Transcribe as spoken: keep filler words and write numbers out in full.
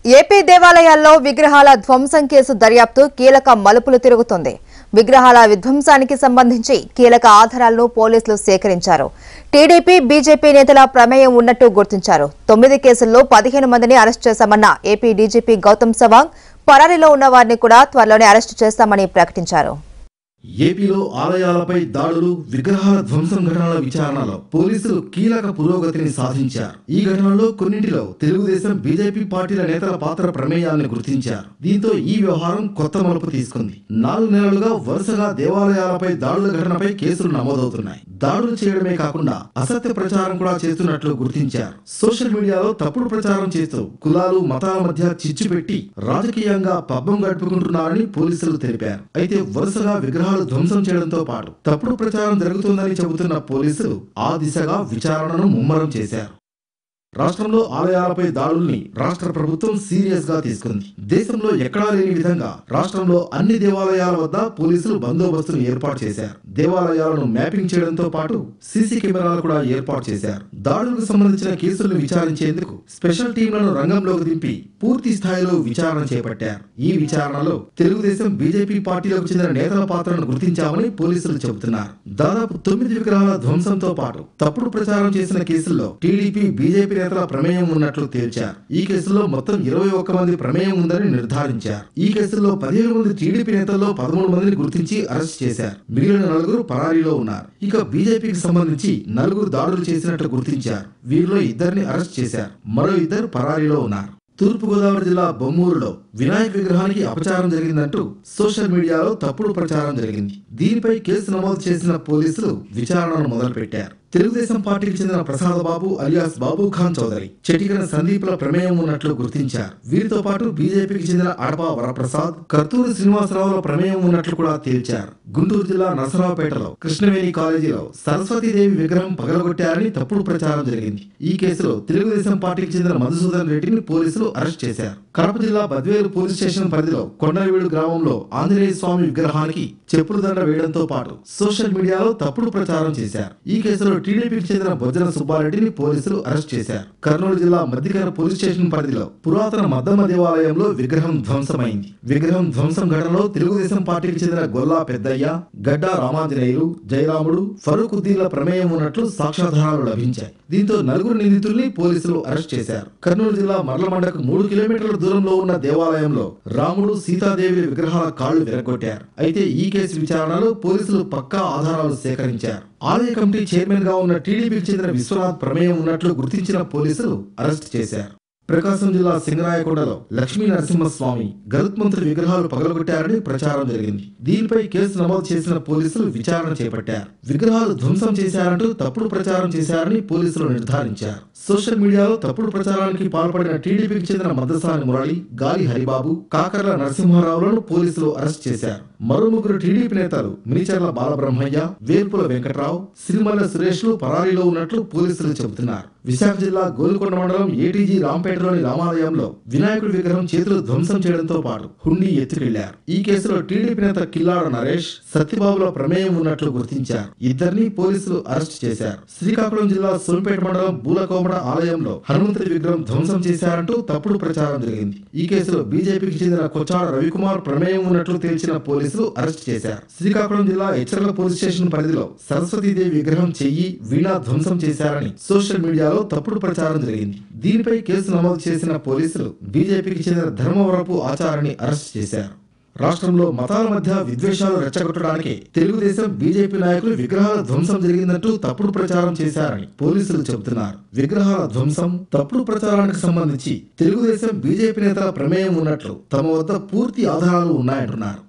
AP దేవాలయాల్లో విగ్రహాల ధ్వంసం కేసు దర్యాప్తు కీలక మలుపులు తిరుగుతోంది. విగ్రహాల విధ్వంసానికి సంబంధించి కీలక ఆధారాలను పోలీసులు సేకరించారు. టీడీపీ, బీజేపీ నేతల ప్రమేయం ఉన్నట్టు గుర్తించారు. తొమ్మిది కేసుల్లో పదిహేను మందిని అరెస్టు చేశామన్న ఏపీ డీజీపీ గౌతమ్ సవాంగ్ పరారీలో ఉన్న వారిని కూడా త్వరలోనే అరెస్టు చేస్తామని ప్రకటించారు. ఏపీలో ఆలయాలపై దాడులు, విగ్రహాల ధ్వంసం ఘటనల విచారణలో పోలీసులు కీలక పురోగతిని సాధించారు. ఈ ఘటనలో కొన్నింటిలో తెలుగుదేశం, బీజేపీ పార్టీల నేతల పాత్ర ప్రమేయాలను గుర్తించారు. దీంతో ఈ వ్యవహారం కొత్త మలుపు తీసుకుంది. నాలుగు నెలలుగా వరుసగా దేవాలయాలపై దాడుల ఘటనపై కేసులు నమోదవుతున్నాయి. దాడులు చేయడమే కాకుండా అసత్య ప్రచారం కూడా చేస్తున్నట్లు గుర్తించారు. సోషల్ మీడియాలో తప్పుడు ప్రచారం చేస్తూ కులాలు, మతాల మధ్య చిచ్చు పెట్టి రాజకీయంగా పబ్బం గడుపుకుంటున్నారని పోలీసులు తెలిపారు. అయితే వరుసగా విగ్రహ ధ్వంసం చేయడంతో పాటు తప్పుడు ప్రచారం జరుగుతుందని చెబుతున్న పోలీసులు ఆ దిశగా విచారణను ముమ్మరం చేశారు. రాష్ట్రంలో ఆలయాలపై దాడుల్ని రాష్ట్ర ప్రభుత్వం సీరియస్ గా తీసుకుంది. దేశంలో ఎక్కడా లేని విధంగా రాష్ట్రంలో అన్ని దేవాలయాల వద్ద పోలీసులు బందోబస్తును ఏర్పాటు చేశారు. దేవాలయాలను మ్యాపింగ్ చేయడంతో పాటు సీసీ కెమెరాలు కూడా ఏర్పాటు చేశారు. దాడులకు సంబంధించిన కేసులను విచారించేందుకు స్పెషల్ టీంలను రంగంలోకి దింపి పూర్తి స్థాయిలో విచారణ చేపట్టారు. ఈ విచారణలో తెలుగుదేశం, బీజేపీ పార్టీలకు చెందిన నేతల పాత్రను గుర్తించామని పోలీసులు చెబుతున్నారు. దాదాపు తొమ్మిది విగ్రహాల ధ్వంసంతో పాటు తప్పుడు ప్రచారం చేసిన కేసుల్లో టీడీపీ, బీజేపీ నేతల ప్రమేయం ఉన్నట్లు తేల్చారు. ఈ కేసులో మొత్తం ఇరవై ఒక్క మంది ప్రమేయం ఉందని నిర్ధారించారు. ఈ కేసులో పదిహేను మంది టీడీపీ నేతల్లో పదమూడు మందిని గుర్తించి అరెస్ట్ చేశారు. మిగిలిన నలుగురు పరారీలో ఉన్నారు. ఇక బీజేపీకి సంబంధించి నలుగురు దాడులు చేసినట్లు గుర్తించారు. వీరిలో ఇద్దరిని అరెస్ట్ చేశారు. మరో ఇద్దరు పరారీలో ఉన్నారు. తూర్పుగోదావరి జిల్లా బొమ్మూరులో వినాయక విగ్రహానికి అపచారం జరిగిందంటూ సోషల్ మీడియాలో తప్పుడు ప్రచారం జరిగింది. దీనిపై కేసు నమోదు చేసిన పోలీసులు విచారణను మొదలుపెట్టారు. తెలుగుదేశం పార్టీకి చెందిన ప్రసాద్ బాబు అలియాస్ బాబు ఖాన్ చౌదరి, చెటికన సందీప్ల ప్రమేయం ఉన్నట్లు గుర్తించారు. వీరితో పాటు బీజేపీకి చెందిన అడప వరప్రసాద్, కర్తూరు శ్రీనివాసరావుల ప్రమేయం ఉన్నట్లు కూడా తేల్చారు. గుంటూరు జిల్లా నరసరావుపేటలో కృష్ణవేణి కాలేజీలో సరస్వతీదేవి విగ్రహం పగలగొట్టారని తప్పుడు ప్రచారం జరిగింది. ఈ కేసులో తెలుగుదేశం పార్టీకి చెందిన మధుసూదన్ రెడ్డిని పోలీసులు అరెస్ట్ చేశారు. కడప జిల్లా బద్వేలు పోలీస్ స్టేషన్ పరిధిలో కొండలవీడు గ్రామంలో ఆంజనేయ స్వామి విగ్రహానికి చెప్పులు దండ వేయడంతో పాటు సోషల్ మీడియాలో తప్పుడు ప్రచారం చేశారు. ఈ కేసులో టీడీపీకి చెందిన బొజ్జన సుబ్బారెడ్డిని పోలీసులు అరెస్ట్ చేశారు. కర్నూలు జిల్లా మధ్యకర పోలీస్ స్టేషన్ పరిధిలో పురాతన మద్దమ్మ దేవాలయంలో విగ్రహం ధ్వంసమైంది. విగ్రహం ధ్వంసం ఘటనలో తెలుగుదేశం పార్టీకి చెందిన గొల్లా పెద్దయ్య, గడ్డా రామాంజనేయులు, జయరాముడు, ఫరూకుద్దీన్ల ప్రమేయం ఉన్నట్లు సాక్ష్యాధారాలు లభించాయి. దీంతో నలుగురు నిందితుల్ని పోలీసులు అరెస్ట్ చేశారు. కర్నూలు జిల్లా మర్లమండకు మూడు కిలోమీటర్ల దూరంలో ఉన్న దేవాలయంలో రాముడు, సీతాదేవి విగ్రహాల కాళ్లు విరగొట్టారు. అయితే ఈ కేసు విచారణలో పోలీసులు పక్కా ఆధారాలు సేకరించారు. ఆలయ కమిటీ చైర్మన్ గా ఉన్న టీడీపీకి చెందిన విశ్వనాథ్ ప్రమేయం ఉన్నట్లు గుర్తించిన పోలీసులు అరెస్ట్ చేశారు. ప్రకాశం జిల్లా సింగరాయకొండలో లక్ష్మీ నరసింహస్వామి, గరుత్మంతుడి విగ్రహాలు పగలగొట్టారని ప్రచారం జరిగింది. దీనిపై కేసు నమోదు చేసిన పోలీసులు విచారణ చేపట్టారు. విగ్రహాలు ధ్వంసం చేశారంటూ తప్పుడు ప్రచారం చేశారని పోలీసులు నిర్ధారించారు. సోషల్ మీడియాలో తప్పుడు ప్రచారానికి పాల్పడిన టీడీపీకి చెందిన మద్రసాని మురళి, గాలి హరిబాబు, కాకర్ల నరసింహారావులను పోలీసులు అరెస్ట్ చేశారు. మరో ముగ్గురు టీడీపీ నేతలు మినిచర్ల బాలబ్రహ్మయ్య, వేల్పుల వెంకట్రావు, సిరిమల్ల సురేష్ లు పరారీలో ఉన్నట్లు పోలీసులు చెబుతున్నారు. విశాఖ జిల్లా గోల్కొండ మండలం ఏటీజీ రాంపేటలోని రామాలయంలో వినాయకుడి విగ్రహం చేతులు ధ్వంసం చేయడంతో పాటు హుండీ ఎత్తుకెళ్లారు. ఈ కేసులో టీడీపీ నేత కిల్లాడ నరేష్, సత్యబాబుల ప్రమేయం ఉన్నట్లు గుర్తించారు. ఇద్దరిని పోలీసులు అరెస్ట్ చేశారు. శ్రీకాకుళం జిల్లా సోంపేట మండలం బూలకోమడ ఆలయంలో హనుమంతుడి విగ్రహం ధ్వంసం చేశారంటూ తప్పుడు ప్రచారం జరిగింది. ఈ కేసులో బీజేపీకి చెందిన కొచ్చాడ రవికుమార్ ప్రమేయం ఉన్నట్లు తేల్చిన పోలీసులు అరెస్ట్ చేశారు. శ్రీకాకుళం జిల్లా హెచ్చర్ల పోలీస్ స్టేషన్ పరిధిలో సరస్వతీదేవి విగ్రహం చెయ్యి, వీణా ధ్వంసం చేశారని సోషల్ మీడియాలో తప్పుడు ప్రచారం జరిగింది. దీనిపై కేసు నమోదు చేసిన పోలీసులు బీజేపీకి చెందిన ధర్మవరపు ఆచార్యని అరెస్ట్ చేశారు. రాష్ట్రంలో మతాల మధ్య విద్వేషాలు రెచ్చగొట్టడానికి తెలుగుదేశం, బీజేపీ నాయకులు విగ్రహాల ధ్వంసం జరిగిందంటూ తప్పుడు ప్రచారం చేశారని పోలీసులు చెబుతున్నారు. విగ్రహాల ధ్వంసం, తప్పుడు ప్రచారానికి సంబంధించి తెలుగుదేశం, బీజేపీ నేతల ప్రమేయం ఉన్నట్లు తమ వద్ద పూర్తి ఆధారాలు ఉన్నాయంటున్నారు.